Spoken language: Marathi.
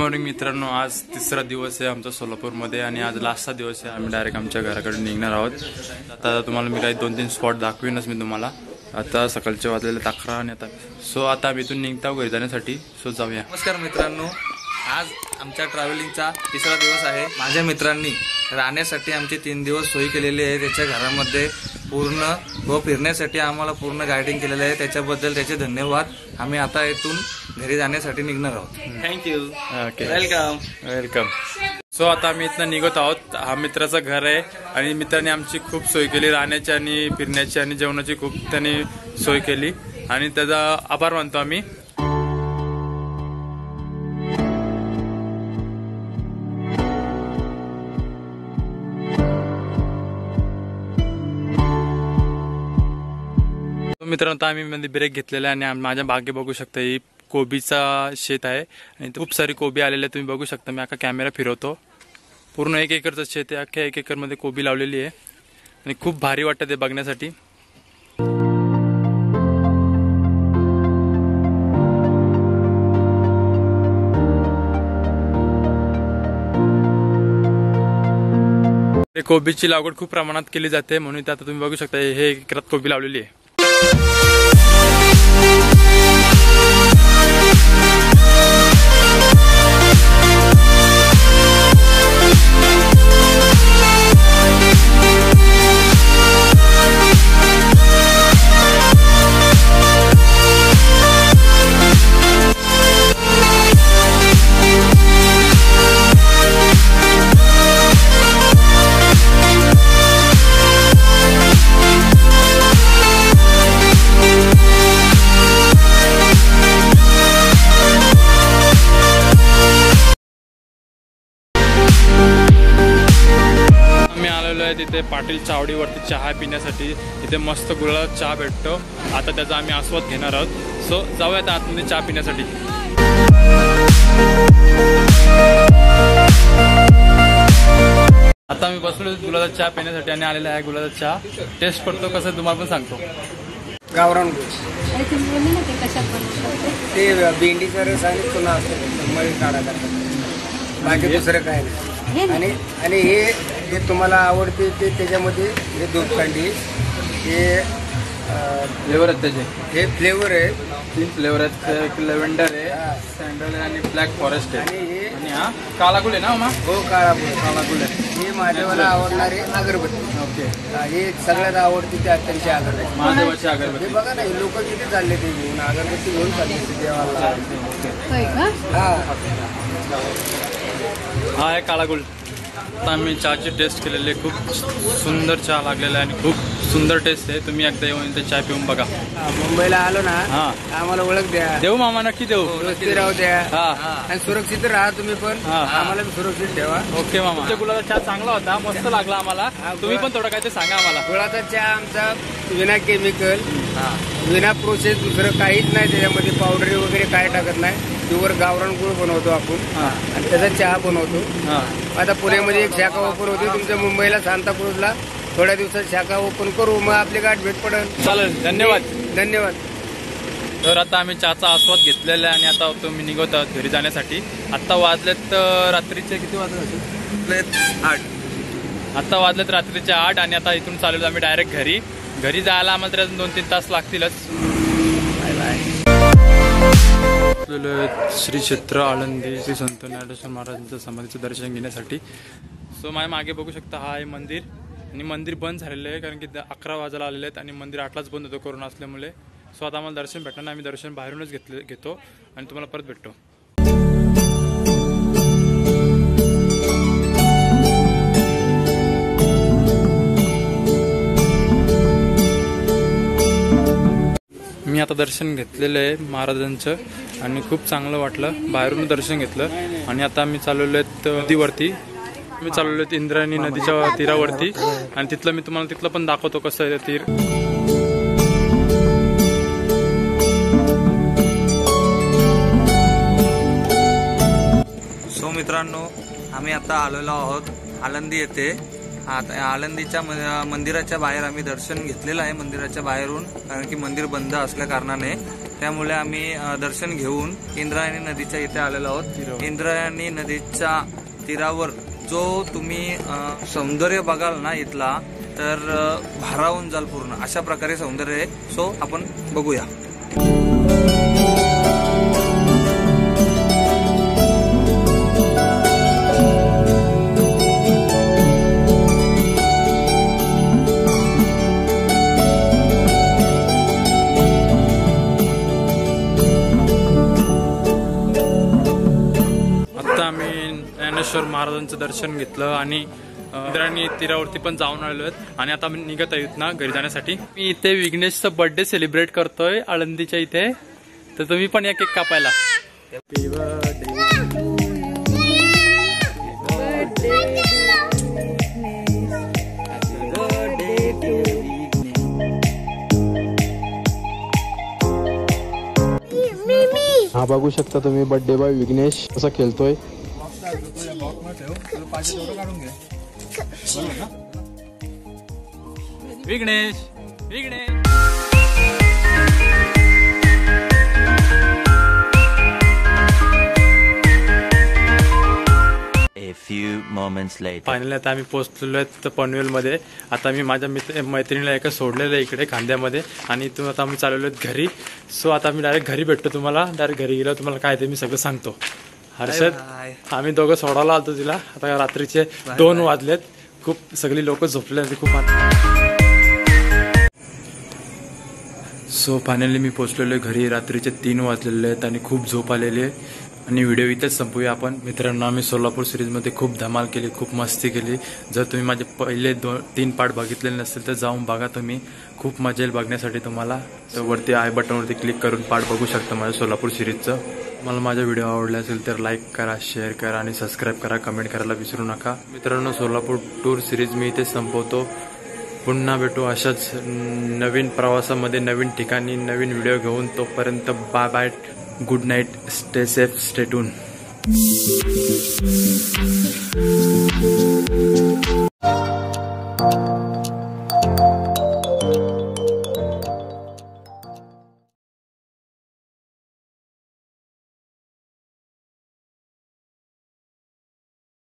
मॉर्निंग मित्रांनो, आज तिसरा दिवस आहे आमचा सोलापूरमध्ये आणि आज लास्टचा दिवस आहे. आम्ही डायरेक्ट आमच्या घराकडे निघणार आहोत. आता तुम्हाला मी काही 2-3 स्पॉट दाखवीनच मी तुम्हाला. आता सकाळचे वाजलेले 11 आणि आता आम्ही इथून निघतो घरी जाण्यासाठी. जाऊया. नमस्कार मित्रांनो, आज आमच्या ट्रॅव्हलिंगचा तिसरा दिवस आहे. माझ्या मित्रांनी राहण्यासाठी आमचे 3 दिवस सोयी केलेली आहे त्याच्या घरामध्ये पूर्ण व फिरण्यासाठी आम्हाला पूर्ण गाईडिंग केलेलं आहे. त्याच्याबद्दल त्याचे धन्यवाद. आम्ही आता इथून घरी जाण्यासाठी निघणार आहोत. थँक्यू. Okay, welcome. आता आम्ही इथनं निघत आहोत. हा मित्राचं घर आहे आणि मित्रांनी आमची खूप सोय केली राहण्याची आणि फिरण्याची आणि जेवणाची खूप त्यांनी सोय केली आणि त्याचा आभार मानतो आम्ही. मित्रांनो, आम्ही मध्ये ब्रेक घेतलेला आहे आणि माझ्या बागे बघू शकता ही कोबीचा शेत आहे आणि खूप सारी कोबी आलेली आहे. तुम्ही बघू शकता. मी अख्खा कॅमेरा फिरवतो. पूर्ण 1 एकरचं शेत आहे. अख्ख्या 1 एकरमध्ये कोबी लावलेली आहे आणि खूप भारी वाटतं ते बघण्यासाठी. कोबीची लागवड खूप प्रमाणात केली जाते म्हणून आता तुम्ही बघू शकता हे 1 एकरात कोबी लावलेली आहे. तिथे पाटील चावडीवरती चहा पिण्यासाठी. इथे मस्त गुळाचा चहा भेटतो. आता त्याचा आम्ही आस्वाद घेणार आहोत. जाऊयात आतमध्ये चहा पिण्यासाठी. आता आम्ही बसलो गुळाचा चहा पिण्यासाठी आणि आलेला आहे गुळाचा चहा. टेस्ट करतो कसं तुम्हाला पण सांगतो. गावरान ते भेंडीचा रस आणि चुना असतो मळी काढा करतात, बाकी दुसरं काय नाही. आणि हे जे तुम्हाला आवडते ते त्याच्यामध्ये हे दूध कांडी हे फ्लेवर आहेत त्याचे. हे फ्लेवर आहे. 3 फ्लेवर आहेत. लेव्हेंडर आहे, सॅन्डल आहे आणि ब्लॅक फॉरेस्ट आहे. आणि हा काळागुळ आहे ना मामा? हो, काळागुळ आहे. हे माझ्यावाला आवडणारे अगरबत्ती. ओके. हे सगळ्यात आवडते ते त्यांची अगरबत्ती, महादेवाची अगरबत्ती. बघा ना, लोक किती चालले ते घेऊन अगरबत्ती घेऊन चालले देवाला. हा आहे काळागुळ. आता आम्ही चहाची टेस्ट केलेली आहे. खूप सुंदर चहा लागलेला आहे आणि खूप सुंदर टेस्ट आहे. तुम्ही एकदा येऊन ते चहा पिऊन बघा. मुंबईला आलो ना, आम्हाला ओळख द्या. देऊ मामा, नक्की देऊ. सुरक्षित राहू द्या आणि सुरक्षित राहा तुम्ही पण. आम्हाला सुरक्षित ठेवा. ओके मामा. गुळाचा चहा चांगला होता, मस्त लागला आम्हाला. तुम्ही पण थोडं काय ते सांगा आम्हाला. गुळाचा चहा आमचा विना केमिकल, विना प्रोसेस, दुसरं काहीच नाही त्याच्यामध्ये. पावडर वगैरे काय टाकत नाही. प्युअर गावरान गुळ बनवतो आपण आणि त्याचा चहा बनवतो. आता पुण्यामध्ये एक शाखा ओपन होती. तुमच्या मुंबईला सांताक्रूजला थोड्या दिवसात शाखा ओपन करू, मग आपली गाठ भेट पडेल. चालेल. धन्यवाद. धन्यवाद. तर आता आम्ही चहाचा आस्वाद घेतलेला आहे आणि आता तुम्ही निघत आहोत घरी जाण्यासाठी. आता वाजलेत रात्रीचे किती वाजले? 8. आता वाजलेत रात्रीचे 8 आणि आता इथून चालू आम्ही डायरेक्ट घरी जायला आम्हाला 2-3 तास लागतीलच. श्री क्षेत्र आळंदी श्री संत ज्ञानेश्वर महाराजांच्या समाधीचं दर्शन घेण्यासाठी. माझ्या मागे बघू शकता हा आहे मंदिर आणि मंदिर बंद झालेलं आहे कारण की 11 वाजायला आलेले आहेत आणि मंदिर 8लाच बंद होतं कोरोना असल्यामुळे. आता आम्हाला दर्शन भेटणार नाही. आम्ही दर्शन बाहेरूनच घेतो आणि तुम्हाला परत भेटतो. मी आता दर्शन घेतलेलं आहे महाराजांचं आणि खूप चांगलं वाटलं. बाहेरून दर्शन घेतलं आणि आता आम्ही चालवलो आहेत नदीवरती. मी चालवलो आहेत इंद्रायणी नदीच्या तीरावरती आणि तिथलं मी तुम्हाला तिथलं पण दाखवतो कसं आहे ते तीर. मित्रांनो, आम्ही आता आलेलो आहोत आळंदी येथे आता आळंदीच्या मंदिराच्या बाहेर आम्ही दर्शन घेतलेलं आहे मंदिराच्या बाहेरून, कारण की मंदिर बंद असल्या कारणाने. त्यामुळे आम्ही दर्शन घेऊन इंद्रायणी नदीच्या इथे आलेलो आहोत. इंद्रायणी नदीच्या तीरावर जो तुम्ही सौंदर्य बघाल ना इथला, तर भारावून जाल पूर्ण. अशा प्रकारे सौंदर्य आहे. सो आपण बघूया. ज्ञानेश्वर महाराजांचं दर्शन घेतलं आणि इंद्रायणी तीरावरती पण जाऊन आलेलो आहेत आणि आता आम्ही निघत आहोत ना घरी जाण्यासाठी. मी इथे विघ्नेशचा बर्थडे सेलिब्रेट करतोय आळंदीच्या इथे, तर तुम्ही पण या केक कापायला. हा बघू शकता तुम्ही बर्थडे बॉय विघ्नेश कसा खेळतोय. विघ्नेश विघ्नेश फायनली आता आम्ही पोहोचलेलो आहेत पनवेलमध्ये. आता मी माझ्या मैत्रिणीला एका सोडलेलं आहे इकडे खांद्यामध्ये आणि इथून आता आम्ही चालवलो आहेत घरी. सो आता मी डायरेक्ट घरी भेटतो तुम्हाला. डायरेक्ट घरी गेलो तुम्हाला काय ते मी सगळं सांगतो. हर्षद आम्ही दोघं सोडायला आलतो तिला. आता रात्रीचे 2 वाजलेत. खूप सगळी लोक झोपले खूप. सो फायनली मी पोहोचलेलो घरी. रात्रीचे 3 वाजलेले आहेत आणि खूप झोप आलेली आहे. आणि व्हिडिओ इथेच संपूया आपण. मित्रांनो आम्ही सोलापूर सिरीजमध्ये खूप धमाल केली, खूप मस्ती केली. जर तुम्ही माझे पहिले 2-3 पार्ट बघितलेले नसतील तर जाऊन बघा तुम्ही. खूप मजा येईल बघण्यासाठी तुम्हाला. तर वरती आय बटनवरती क्लिक करून पार्ट बघू शकता माझ्या सोलापूर सिरीजचं. मला माझा व्हिडिओ आवडला असेल तर लाईक करा, शेअर करा आणि सबस्क्राईब करा. कमेंट करायला विसरू नका. मित्रांनो सोलापूर टूर सिरीज मी इथे संपवतो. पुन्हा भेटू अशाच नवीन प्रवासामध्ये, नवीन ठिकाणी, नवीन व्हिडिओ घेऊन. तोपर्यंत bye bye, good night, stay safe, stay tune.